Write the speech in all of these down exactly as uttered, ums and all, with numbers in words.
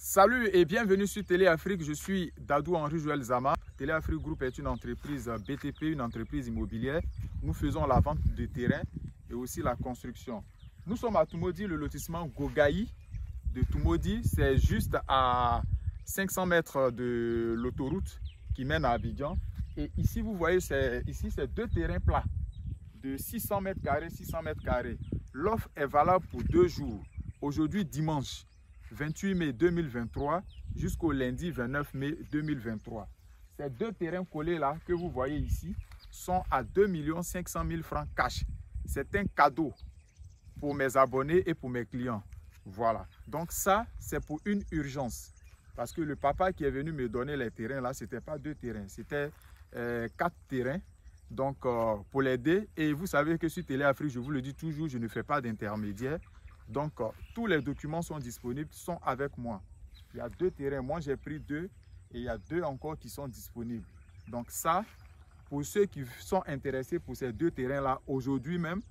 Salut et bienvenue sur Téléafrique, je suis Dadou Henri Joël Zama. Téléafrique Group est une entreprise B T P, une entreprise immobilière. Nous faisons la vente de terrain et aussi la construction. Nous sommes à Toumodi, le lotissement Gogaï de Toumodi. C'est juste à cinq cents mètres de l'autoroute qui mène à Abidjan. Et ici, vous voyez, ici c'est deux terrains plats de six cents mètres carrés, six cents mètres carrés. L'offre est valable pour deux jours. Aujourd'hui, dimanche vingt-huit mai deux mille vingt-trois jusqu'au lundi vingt-neuf mai deux mille vingt-trois. Ces deux terrains collés là que vous voyez ici sont à deux millions cinq cent mille francs cash. C'est un cadeau pour mes abonnés et pour mes clients. Voilà. Donc ça, c'est pour une urgence. Parce que le papa qui est venu me donner les terrains là, ce n'était pas deux terrains, c'était euh, quatre terrains. Donc euh, pour l'aider. Et vous savez que sur Téléafrique, je vous le dis toujours, je ne fais pas d'intermédiaire. Donc, euh, tous les documents sont disponibles, sont avec moi. Il y a deux terrains, moi j'ai pris deux et il y a deux encore qui sont disponibles. Donc ça, pour ceux qui sont intéressés pour ces deux terrains-là, aujourd'hui même,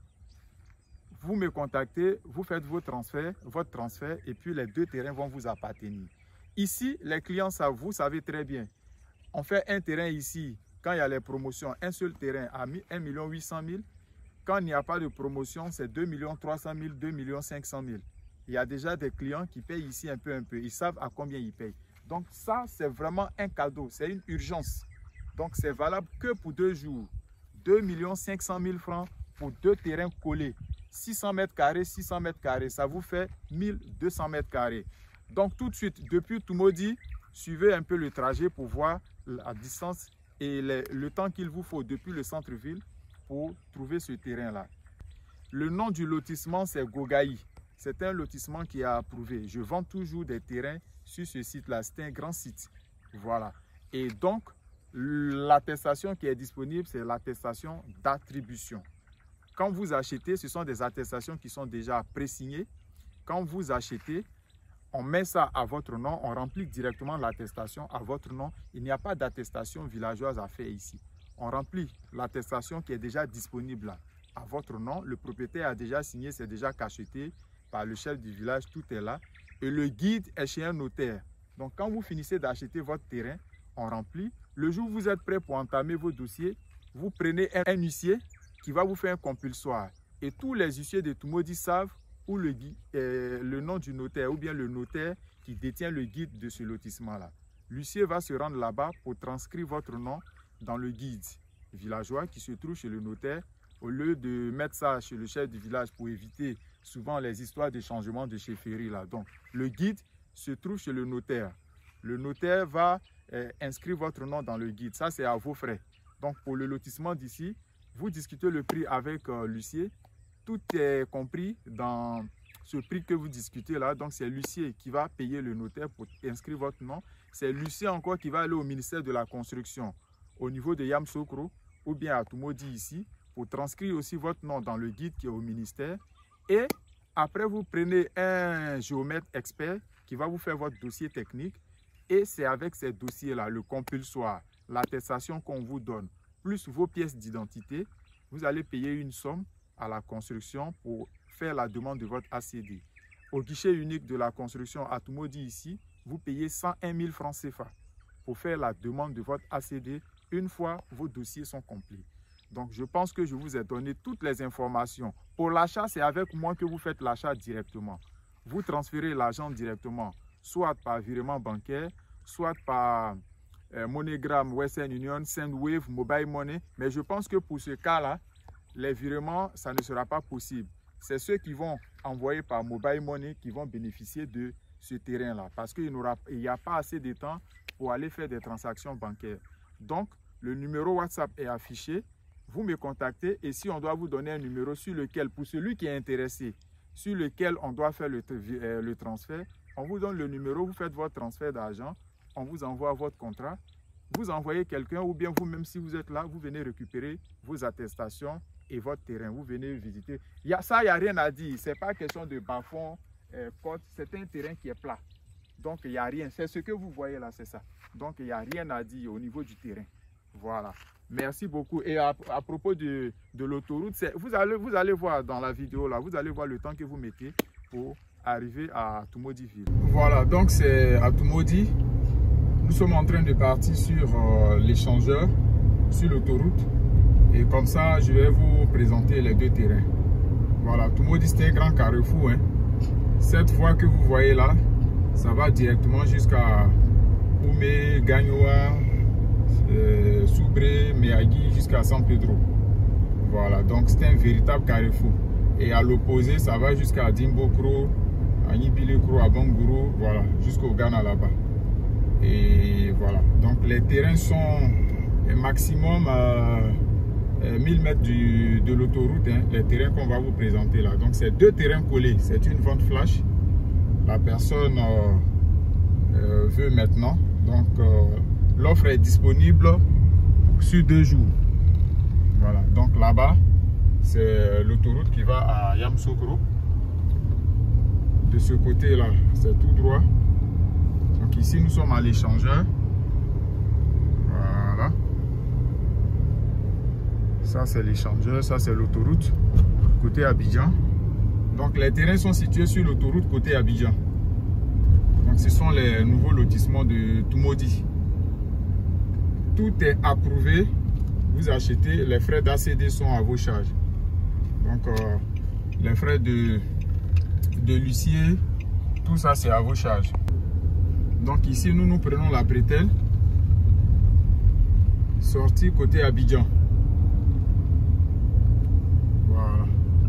vous me contactez, vous faites vos transferts, votre transfert et puis les deux terrains vont vous appartenir. Ici, les clients savent, vous savez très bien, on fait un terrain ici, quand il y a les promotions, un seul terrain à un million huit cent mille. Quand il n'y a pas de promotion, c'est deux millions trois cent mille, deux millions cinq cent mille. Il y a déjà des clients qui payent ici un peu, un peu. Ils savent à combien ils payent. Donc ça, c'est vraiment un cadeau. C'est une urgence. Donc c'est valable que pour deux jours. deux millions cinq cent mille francs pour deux terrains collés. six cents mètres carrés, six cents mètres carrés. Ça vous fait mille deux cents mètres carrés. Donc tout de suite, depuis Toumodi, suivez un peu le trajet pour voir la distance et les, le temps qu'il vous faut depuis le centre-ville pour trouver ce terrain-là. Le nom du lotissement, c'est Gogaï. C'est un lotissement qui est approuvé. Je vends toujours des terrains sur ce site-là. C'est un grand site. Voilà. Et donc, l'attestation qui est disponible, c'est l'attestation d'attribution. Quand vous achetez, ce sont des attestations qui sont déjà pré-signées. Quand vous achetez, on met ça à votre nom, on remplit directement l'attestation à votre nom. Il n'y a pas d'attestation villageoise à faire ici. On remplit l'attestation qui est déjà disponible là, à votre nom. Le propriétaire a déjà signé, c'est déjà cacheté par le chef du village, tout est là. Et le guide est chez un notaire. Donc quand vous finissez d'acheter votre terrain, on remplit. Le jour où vous êtes prêt pour entamer vos dossiers, vous prenez un, un huissier qui va vous faire un compulsoire. Et tous les huissiers de Toumodi savent où le, euh, le nom du notaire ou bien le notaire qui détient le guide de ce lotissement-là. L'huissier va se rendre là-bas pour transcrire votre nom dans le guide villageois qui se trouve chez le notaire. Au lieu de mettre ça chez le chef du village pour éviter souvent les histoires de changement de chefferie là. Donc le guide se trouve chez le notaire. Le notaire va euh, inscrire votre nom dans le guide. Ça c'est à vos frais. Donc pour le lotissement d'ici, vous discutez le prix avec euh, l'huissier. Tout est compris dans ce prix que vous discutez là. Donc c'est l'huissier qui va payer le notaire pour inscrire votre nom. C'est l'huissier encore qui va aller au ministère de la construction au niveau de Yamsokro ou bien à Toumodi ici pour transcrire aussi votre nom dans le guide qui est au ministère. Et après, vous prenez un géomètre expert qui va vous faire votre dossier technique. Et c'est avec ces dossiers-là, le compulsoire, l'attestation qu'on vous donne, plus vos pièces d'identité, vous allez payer une somme à la construction pour faire la demande de votre A C D. Au guichet unique de la construction à Toumodi ici, vous payez cent un mille francs C F A pour faire la demande de votre A C D une fois vos dossiers sont complets. Donc, je pense que je vous ai donné toutes les informations. Pour l'achat, c'est avec moi que vous faites l'achat directement. Vous transférez l'argent directement, soit par virement bancaire, soit par euh, MoneyGram, Western Union, Sendwave, Mobile Money. Mais je pense que pour ce cas-là, les virements, ça ne sera pas possible. C'est ceux qui vont envoyer par Mobile Money qui vont bénéficier de ce terrain-là. Parce qu'il n'y a pas assez de temps pour aller faire des transactions bancaires. Donc, le numéro WhatsApp est affiché. Vous me contactez et si on doit vous donner un numéro sur lequel, pour celui qui est intéressé, sur lequel on doit faire le, euh, le transfert, on vous donne le numéro, vous faites votre transfert d'argent, on vous envoie votre contrat, vous envoyez quelqu'un ou bien vous-même si vous êtes là, vous venez récupérer vos attestations et votre terrain, vous venez visiter. Il y a, ça, il n'y a rien à dire, ce n'est pas question de bas-fond, euh, côte, c'est un terrain qui est plat. Donc il n'y a rien, c'est ce que vous voyez là, c'est ça. Donc il n'y a rien à dire au niveau du terrain. Voilà. Merci beaucoup. Et à, à propos de, de l'autoroute, vous allez, vous allez voir dans la vidéo là, vous allez voir le temps que vous mettez pour arriver à Tumodiville. Voilà, donc c'est à Tumodi. Nous sommes en train de partir sur euh, l'échangeur, sur l'autoroute. Et comme ça, je vais vous présenter les deux terrains. Voilà, Tumodi, c'est un grand carrefour. Hein. Cette voie que vous voyez là, ça va directement jusqu'à Oumé, Gagnoa, euh, Soubré, Meagui, jusqu'à San Pedro. Voilà, donc c'est un véritable carrefour. Et à l'opposé, ça va jusqu'à Dimbokro, à Nibilekro, à Banguro, voilà, jusqu'au Ghana là-bas. Et voilà, donc les terrains sont maximum à mille mètres du, de l'autoroute, hein, les terrains qu'on va vous présenter là. Donc c'est deux terrains collés, c'est une vente flash. La personne euh, euh, veut maintenant. Donc euh, l'offre est disponible sur deux jours. Voilà, donc là-bas, c'est l'autoroute qui va à Yamoussoukro. De ce côté-là, c'est tout droit. Donc ici, nous sommes à l'échangeur. Voilà. Ça, c'est l'échangeur. Ça, c'est l'autoroute côté Abidjan. Donc les terrains sont situés sur l'autoroute côté Abidjan. Donc ce sont les nouveaux lotissements de Tumodi. Tout est approuvé. Vous achetez, les frais d'A C D sont à vos charges. Donc euh, les frais de, de l'huissier, tout ça c'est à vos charges. Donc ici nous nous prenons la bretelle, sortie côté Abidjan. Voilà.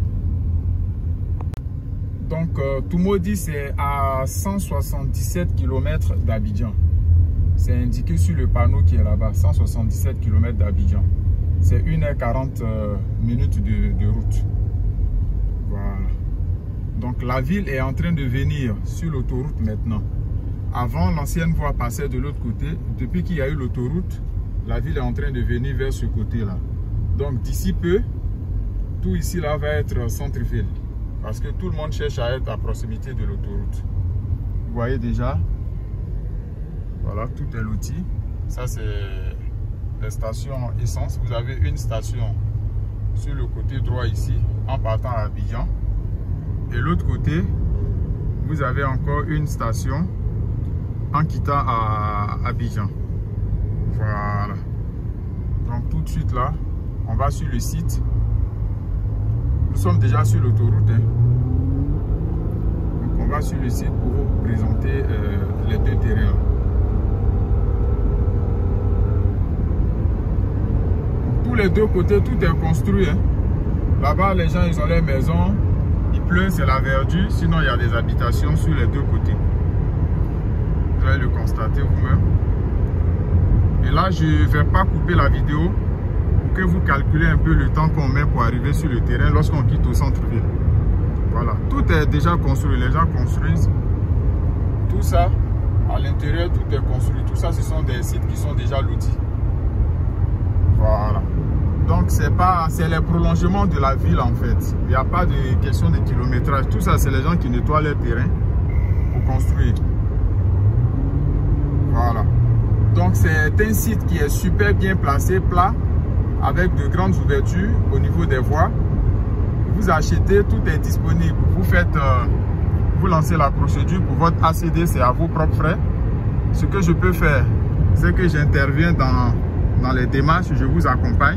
Donc euh, Tumodi c'est à cent soixante-dix-sept kilomètres d'Abidjan. C'est indiqué sur le panneau qui est là-bas, cent soixante-dix-sept kilomètres d'Abidjan. C'est une heure quarante minutes de, de route. Voilà. Donc la ville est en train de venir sur l'autoroute maintenant. Avant, l'ancienne voie passait de l'autre côté. Depuis qu'il y a eu l'autoroute, la ville est en train de venir vers ce côté-là. Donc d'ici peu, tout ici là va être centre-ville. Parce que tout le monde cherche à être à proximité de l'autoroute. Vous voyez déjà. Voilà, tout est loti. Ça, c'est les stations essence. Vous avez une station sur le côté droit ici, en partant à Abidjan. Et l'autre côté, vous avez encore une station en quittant à Abidjan. Voilà. Donc, tout de suite là, on va sur le site. Nous sommes déjà sur l'autoroute. Hein. Donc, on va sur le site pour vous présenter euh, les deux terrains. Tous les deux côtés, tout est construit. Hein. Là-bas, les gens, ils ont leurs maisons. Il pleut, c'est la verdure. Sinon, il y a des habitations sur les deux côtés. Vous allez le constater vous-même. Et là, je ne vais pas couper la vidéo pour que vous calculez un peu le temps qu'on met pour arriver sur le terrain lorsqu'on quitte au centre-ville. Voilà. Tout est déjà construit. Les gens construisent. Tout ça, à l'intérieur, tout est construit. Tout ça, ce sont des sites qui sont déjà lotis. Voilà. Donc c'est pas, c'est les prolongements de la ville en fait. Il n'y a pas de question de kilométrage. Tout ça, c'est les gens qui nettoient leur terrain pour construire. Voilà. Donc c'est un site qui est super bien placé, plat, avec de grandes ouvertures au niveau des voies. Vous achetez, tout est disponible. Vous faites, euh, vous lancez la procédure pour votre A C D, c'est à vos propres frais. Ce que je peux faire, c'est que j'interviens dans dans les démarches, je vous accompagne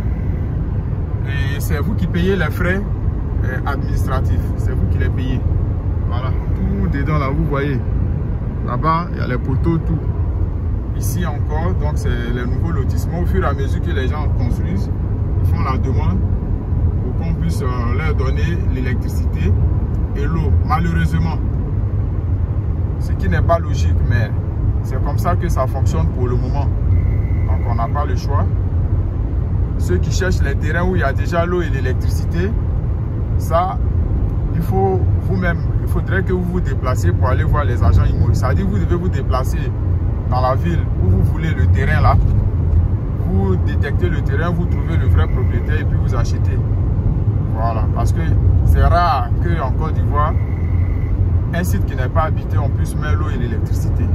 et c'est vous qui payez les frais euh, administratifs, c'est vous qui les payez. Voilà, tout dedans là, vous voyez là-bas, il y a les poteaux, tout ici encore. Donc c'est les nouveaux lotissements. Au fur et à mesure que les gens construisent, ils font la demande pour qu'on puisse euh, leur donner l'électricité et l'eau. Malheureusement, ce qui n'est pas logique, mais c'est comme ça que ça fonctionne pour le moment. Donc on n'a pas le choix. Ceux qui cherchent les terrains où il y a déjà l'eau et l'électricité, ça, il faut vous-même, il faudrait que vous vous déplaciez pour aller voir les agents immobiliers. Ça veut dire que vous devez vous déplacer dans la ville où vous voulez le terrain là. Vous détectez le terrain, vous trouvez le vrai propriétaire et puis vous achetez. Voilà, parce que c'est rare qu'en Côte d'Ivoire, un site qui n'est pas habité, on puisse mettre l'eau et l'électricité.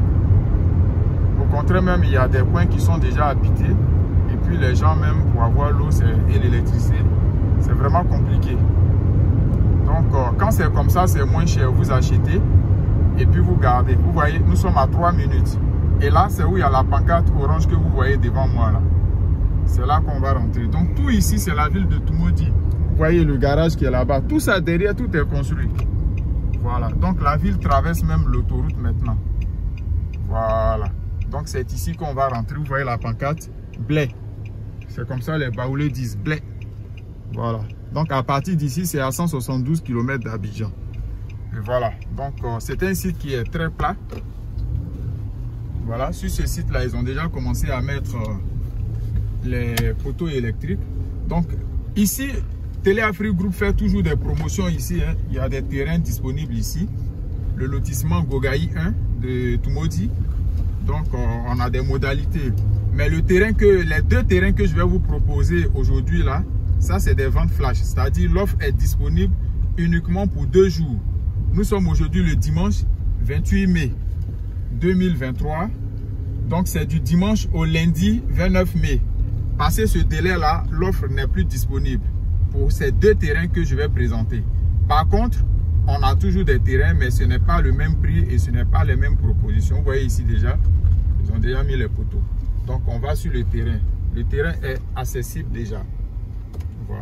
Au contraire même, il y a des coins qui sont déjà habités. Et puis les gens même, pour avoir l'eau et l'électricité, c'est vraiment compliqué. Donc, euh, quand c'est comme ça, c'est moins cher. Vous achetez et puis vous gardez. Vous voyez, nous sommes à trois minutes. Et là, c'est où il y a la pancarte orange que vous voyez devant moi là. C'est là qu'on va rentrer. Donc, tout ici, c'est la ville de Tumodi. Vous voyez le garage qui est là-bas. Tout ça derrière, tout est construit. Voilà. Donc, la ville traverse même l'autoroute maintenant. Voilà. Donc, c'est ici qu'on va rentrer. Vous voyez la pancarte. Blé. C'est comme ça les Baoulés disent. Blé. Voilà. Donc, à partir d'ici, c'est à cent soixante-douze kilomètres d'Abidjan. Et voilà. Donc, euh, c'est un site qui est très plat. Voilà. Sur ce site-là, ils ont déjà commencé à mettre euh, les poteaux électriques. Donc, ici, Téléafrique Group fait toujours des promotions ici. Hein. Il y a des terrains disponibles ici. Le lotissement Gogaï un de Tumodi. Donc, euh, on a des modalités. Mais le terrain que, les deux terrains que je vais vous proposer aujourd'hui là, ça c'est des ventes flash. C'est-à-dire l'offre est disponible uniquement pour deux jours. Nous sommes aujourd'hui le dimanche vingt-huit mai deux mille vingt-trois. Donc c'est du dimanche au lundi vingt-neuf mai. Passé ce délai là, l'offre n'est plus disponible pour ces deux terrains que je vais présenter. Par contre, on a toujours des terrains, mais ce n'est pas le même prix et ce n'est pas les mêmes propositions. Vous voyez ici déjà, ils ont déjà mis les poteaux. Donc on va sur le terrain. Le terrain est accessible déjà. Voilà.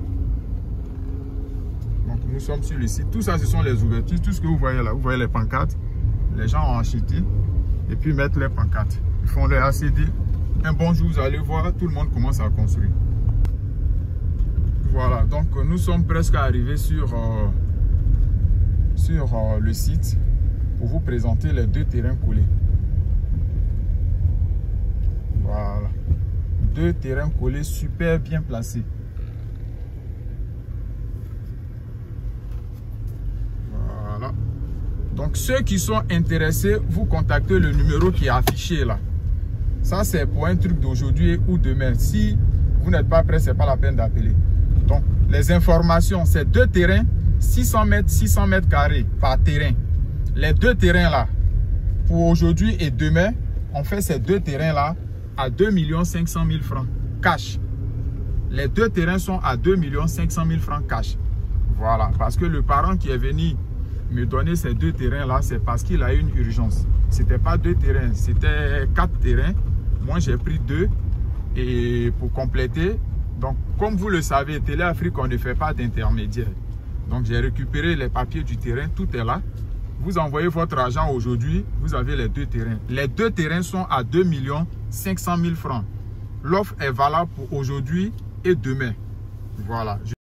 Donc nous sommes sur le site. Tout ça, ce sont les ouvertures. Tout ce que vous voyez là, vous voyez les pancartes. Les gens ont acheté et puis mettent les pancartes. Ils font les A C D. Un bon jour, vous allez voir, tout le monde commence à construire. Voilà. Donc nous sommes presque arrivés sur, euh, sur euh, le site pour vous présenter les deux terrains collés. Voilà. Deux terrains collés super bien placés. Voilà. Donc ceux qui sont intéressés, vous contactez le numéro qui est affiché là. Ça c'est pour un truc d'aujourd'hui ou demain. Si vous n'êtes pas prêt, c'est pas la peine d'appeler. Donc les informations, c'est deux terrains, six cents mètres, six cents mètres carrés par terrain. Les deux terrains là, pour aujourd'hui et demain, on fait ces deux terrains là à deux millions cinq cent mille francs cash. Les deux terrains sont à deux millions cinq cent mille francs cash. Voilà, parce que le parent qui est venu me donner ces deux terrains là, c'est parce qu'il a eu une urgence. C'était pas deux terrains, c'était quatre terrains. Moi j'ai pris deux et pour compléter. Donc comme vous le savez, Téléafrique, on ne fait pas d'intermédiaire. Donc j'ai récupéré les papiers du terrain, tout est là. Vous envoyez votre argent aujourd'hui, vous avez les deux terrains. Les deux terrains sont à deux millions cinq cent mille francs. L'offre est valable pour aujourd'hui et demain. Voilà.